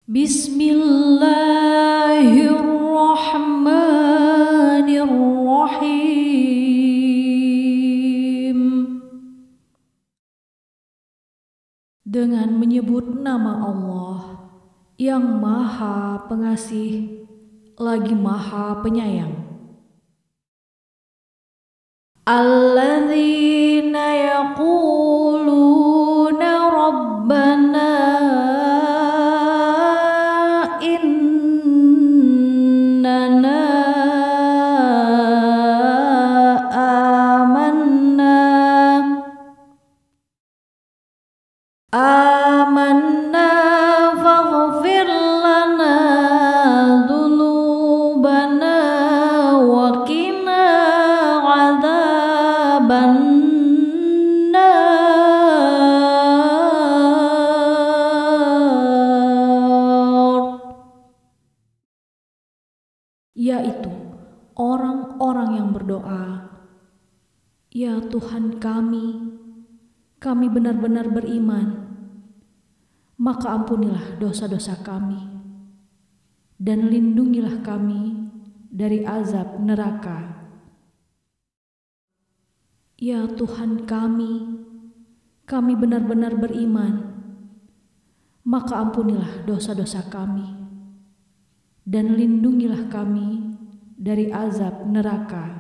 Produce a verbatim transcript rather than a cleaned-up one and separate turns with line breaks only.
Bismillahirrahmanirrahim. Dengan menyebut nama Allah yang Maha Pengasih lagi Maha Penyayang. Alladzina yaquluna rabbana innana amanna amanna faghfir lana dzunubana wa qina yaitu orang-orang yang berdoa, "Ya Tuhan kami, kami benar-benar beriman, maka ampunilah dosa-dosa kami dan lindungilah kami dari azab neraka. Ya Tuhan kami, kami benar-benar beriman, maka ampunilah dosa-dosa kami dan lindungilah kami dari azab neraka."